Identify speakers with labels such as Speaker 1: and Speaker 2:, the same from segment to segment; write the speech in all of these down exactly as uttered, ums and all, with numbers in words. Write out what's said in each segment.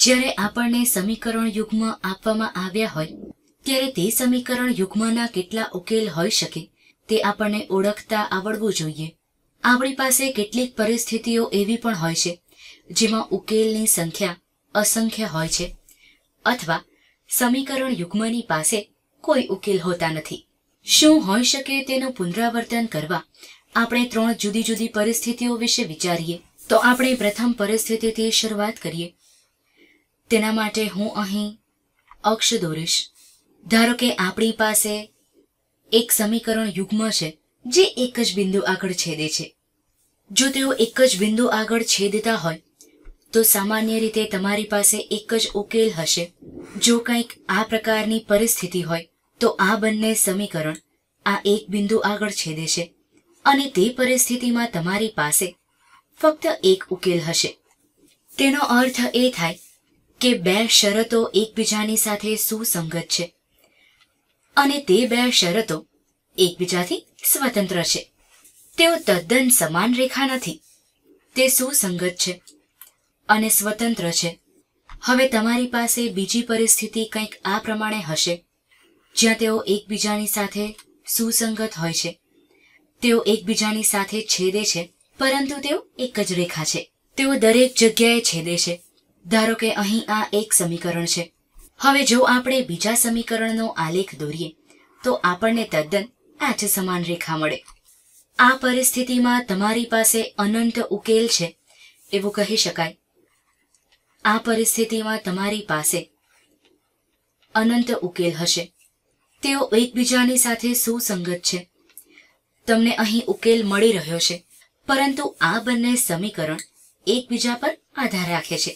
Speaker 1: જ્યારે આપણને સમીકરણ યુગ્મ આપવામાં આવ્યા હોય ત્યારે તે સમીકરણ યુગ્મના કેટલા ઉકેલ હોઈ શકે તે આપણને ઓળખતા આવડવું જોઈએ. આપણી પાસે કેટલીક પરિસ્થિતિઓ એવી પણ હોય છે જેમાં ઉકેલની સંખ્યા અસંખ્ય હોય છે અથવા સમીકરણ યુગ્મની પાસે કોઈ ઉકેલ હોતા નથી. શું હોઈ શકે તેનું પુનરાવર્તન કરવા આપણે ત્રણ જુદી જુદી પરિસ્થિતિઓ વિશે વિચારીએ. તો આપણે પ્રથમ પરિસ્થિતિથી શરૂઆત કરીએ. તેના માટે હું અહીં અક્ષ દોરીશ. ધારો કે આપણી પાસે એક સમીકરણ યુગ્મ છે જે એક જ બિંદુ આગળ છેદે છે. જો તેઓ એક જ બિંદુ આગળ છેદતા હોય તો સામાન્ય રીતે તમારી પાસે એક જ ઉકેલ હશે. જો કંઈક આ પ્રકારની પરિસ્થિતિ હોય તો આ બંને સમીકરણ આ એક બિંદુ આગળ છેદે છે અને તે પરિસ્થિતિમાં તમારી પાસે ફક્ત એક ઉકેલ હશે. તેનો અર્થ એ થાય કે બે શરતો એકબીજાની સાથે સુસંગત છે અને તે બે શરતો એકબીજાથી સ્વતંત્ર છે. તેઓ તદ્દન સમાન રેખા નથી. તે સુસંગત છે અને સ્વતંત્ર છે. હવે તમારી પાસે બીજી પરિસ્થિતિ કંઈક આ પ્રમાણે હશે જ્યાં તેઓ એકબીજાની સાથે સુસંગત હોય છે. તેઓ એકબીજાની સાથે છેદે છે પરંતુ તેઓ એક જ રેખા છે. તેઓ દરેક જગ્યાએ છેદે છે. ધારો કે અહીં આ એક સમીકરણ છે. હવે જો આપણે બીજા સમીકરણનો આલેખ દોરીએ તો આપણને તદ્દન આ જ સમાન રેખા મળે. આ પરિસ્થિતિમાં તમારી પાસે અનંત ઉકેલ છે એવું કહી શકાય. આ પરિસ્થિતિમાં તમારી પાસે અનંત ઉકેલ હશે. તેઓ એકબીજાની સાથે સુસંગત છે. તમને અહીં ઉકેલ મળી રહ્યો છે પરંતુ આ બંને સમીકરણ એકબીજા પર આધાર રાખે છે.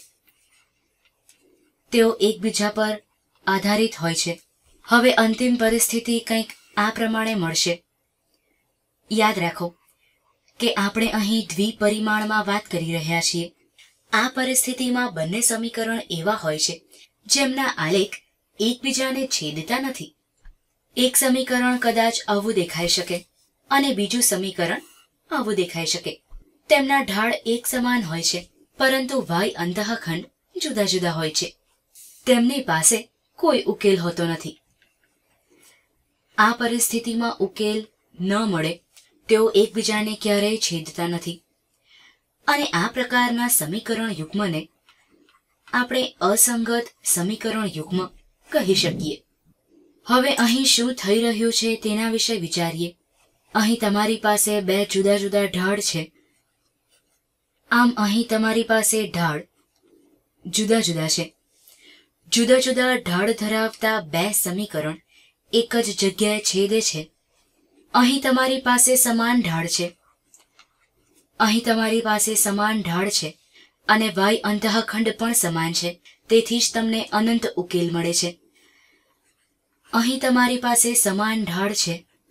Speaker 1: તેઓ એકબીજા પર આધારિત હોય છે. હવે અંતિમ પરિસ્થિતિ કંઈક આ પ્રમાણે મળશે. યાદ રાખો કે આપણે અહીં દ્વિપરિમાણમાં વાત કરી રહ્યા છીએ. આ પરિસ્થિતિમાં બંને સમીકરણ એવા હોય છે જેમના આલેખ એકબીજાને છેદતા નથી. એક સમીકરણ કદાચ આવું દેખાઈ શકે અને બીજું સમીકરણ આવું દેખાઈ શકે. તેમના ઢાળ એક સમાન હોય છે પરંતુ વાય અંતઃખંડ જુદા જુદા હોય છે. તેમની પાસે કોઈ ઉકેલ હોતો નથી. આ પરિસ્થિતિમાં ઉકેલ ન મળે. તેઓ એકબીજાને ક્યારેય છેદતા નથી અને આ પ્રકારના સમીકરણ યુગ્મને આપણે અસંગત સમીકરણ યુગ્મ કહી શકીએ. હવે અહીં શું થઈ રહ્યું છે તેના વિશે વિચારીએ. અહીં તમારી પાસે બે જુદા જુદા ઢાળ છે. આમ અહીં તમારી પાસે ઢાળ જુદા જુદા છે. જુદા જુદા ઢાળ ધરાવતા બે સમીકરણ એક જ જગ્યાએ છેદે છે. અહીં તમારી પાસે સમાન ઢાળ છે. અહીં તમારી પાસે સમાન ઢાળ છે અને વાય અંતઃખંડ પણ સમાન છે. તેથી જ તમને અનંત ઉકેલ મળે છે. અહીં તમારી પાસે સમાન ઢાળ છે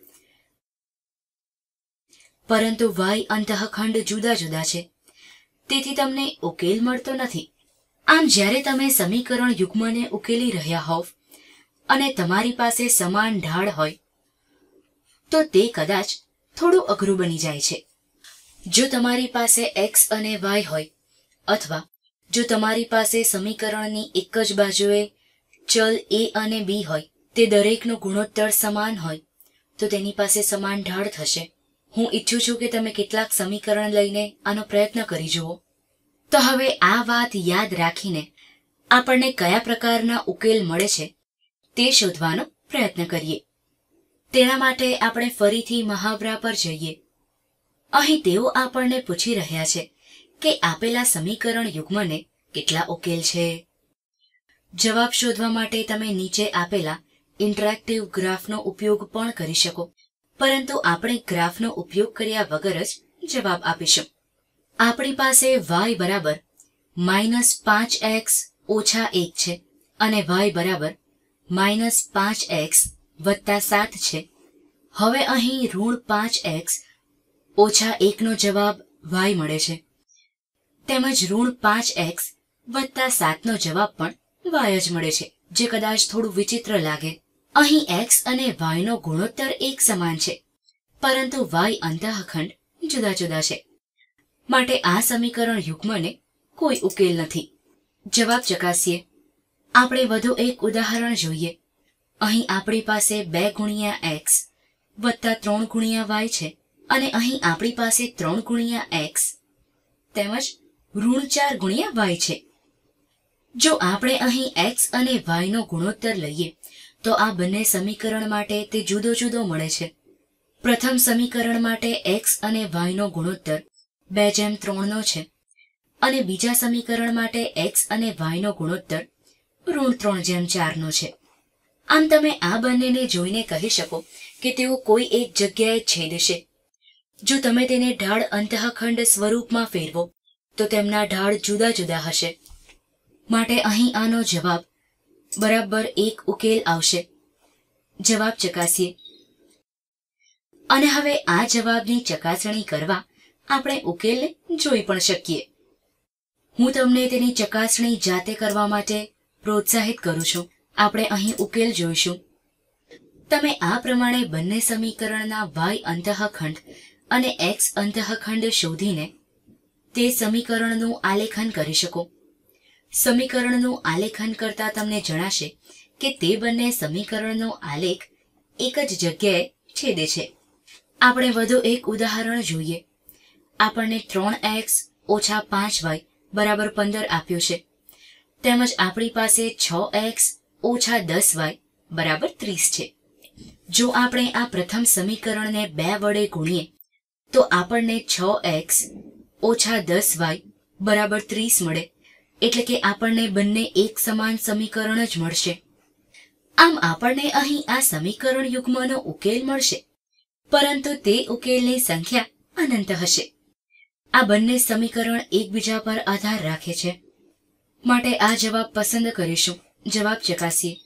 Speaker 1: પરંતુ વાય અંતઃખંડ જુદા જુદા છે. તેથી તમને ઉકેલ મળતો નથી. આમ જ્યારે તમે સમીકરણ યુગ્મને ઉકેલી રહ્યા હોવ અને તમારી પાસે સમાન ઢાળ હોય તો તે કદાચ થોડું અઘરું બની જાય છે. જો તમારી પાસે એક્સ અને વાય હોય અથવા જો તમારી પાસે સમીકરણની એક જ બાજુએ ચલ એ અને બી હોય, તે દરેકનો ગુણોત્તર સમાન હોય તો તેની પાસે સમાન ઢાળ થશે. હું ઈચ્છું છું કે તમે કેટલાક સમીકરણ લઈને આનો પ્રયત્ન કરી જુઓ. તો હવે આ વાત યાદ રાખીને આપણને કયા પ્રકારના ઉકેલ મળે છે તે શોધવાનો પ્રયત્ન કરીએ. તેના માટે આપણે ફરીથી મહાવરા પર જઈએ. અહીં તેઓ આપણને પૂછી રહ્યા છે કે આપેલા સમીકરણ યુગ્મને કેટલા ઉકેલ છે. જવાબ શોધવા માટે તમે નીચે આપેલા ઇન્ટરેક્ટિવ ગ્રાફનો ઉપયોગ પણ કરી શકો, પરંતુ આપણે ગ્રાફનો ઉપયોગ કર્યા વગર જ જવાબ આપીશું. આપણી પાસે વાય બરાબર માઇનસ પાંચ એક્સ ઓછા એક છે અને વાય બરાબર માઇનસ પાંચ એક્સ વત્તા સાત છે. હવે અહીં ઋણ પાંચ એક્સ ઓછા એકનો જવાબ વાય મળે છે તેમજ ઋણ પાંચ એક્સ વત્તા સાતનો જવાબ પણ વાય જ મળે છે, જે કદાચ થોડું વિચિત્ર લાગે. અહીં એક્સ અને વાયનો ગુણોત્તર એક સમાન છે પરંતુ વાય અંતઃખંડ જુદા જુદા છે. માટે આ સમીકરણ યુગ્મને કોઈ ઉકેલ નથી. જવાબ ચકાસીએ. આપણે વધુ એક ઉદાહરણ જોઈએ. અહીં આપણી પાસે બે ગુણ્યા એક્સ વત્તા ત્રણ ગુણ્યા વાય છે અને અહીં આપણી પાસે ત્રણ ગુણ્યા એક્સ તેમજ ઋણ ચાર ગુણ્યા વાય છે. જો આપણે અહીં એક્સ અને વાયનો ગુણોત્તર લઈએ તો આ બંને સમીકરણ માટે તે જુદો જુદો મળે છે. પ્રથમ સમીકરણ માટે એક્સ અને વાયનો ગુણોત્તર બે જેમ ત્રણનો છે અને બીજા સમીકરણ માટે એક્સ અને વાયનો ગુણોત્તર ઋણ ત્રણ જેમ ચારનો છે. આમ તમે આ બંનેને જોઈને કહી શકો કે તેઓ કોઈ એક જગ્યાએ છેદશે. જો તમે તેને ઢાળ અંતઃખંડ સ્વરૂપમાં ફેરવો તો તેમના ઢાળ જુદા જુદા હશે. માટે અહીં આનો જવાબ બરાબર એક ઉકેલ આવશે. જવાબ ચકાસીએ. અને હવે આ જવાબની ચકાસણી કરવા આપણે ઉકેલને જોઈ પણ શકીએ. હું તમને તેની ચકાસણી જાતે કરવા માટે પ્રોત્સાહિત કરું છું. આપણે અહીં ઉકેલ જોઈશું. તમે આ પ્રમાણે બંને સમીકરણના વાય અંતઃખંડ અને એક્સ અંતઃખંડ શોધીને તે સમીકરણનું આલેખન કરી શકો. સમીકરણનું આલેખન કરતા તમને જણાશે કે તે બંને સમીકરણનો આલેખ એક જ જગ્યાએ છેદે છે. આપણે વધુ એક ઉદાહરણ જોઈએ. આપણને ત્રણ એક્સ ઓછા પાંચ વાય બરાબર પંદર આપ્યું છે તેમજ આપણી પાસે છ એક્સ ઓછા દસ વાય બરાબર ત્રીસ છે. જો આપણે આ પ્રથમ સમીકરણને બે વડે ગુણીએ તો આપણને છ એક્સ ઓછા દસ વાય બરાબર ત્રીસ મળે. એટલે કે આપણને બંને એક સમાન સમીકરણ જ મળશે. આમ આપણને અહીં આ સમીકરણ યુગ્મનો ઉકેલ મળશે, પરંતુ તે ઉકેલની સંખ્યા અનંત હશે. આ બંને સમીકરણ એકબીજા પર આધાર રાખે છે માટે આ જવાબ પસંદ કરીશું. જવાબ ચકાસીએ.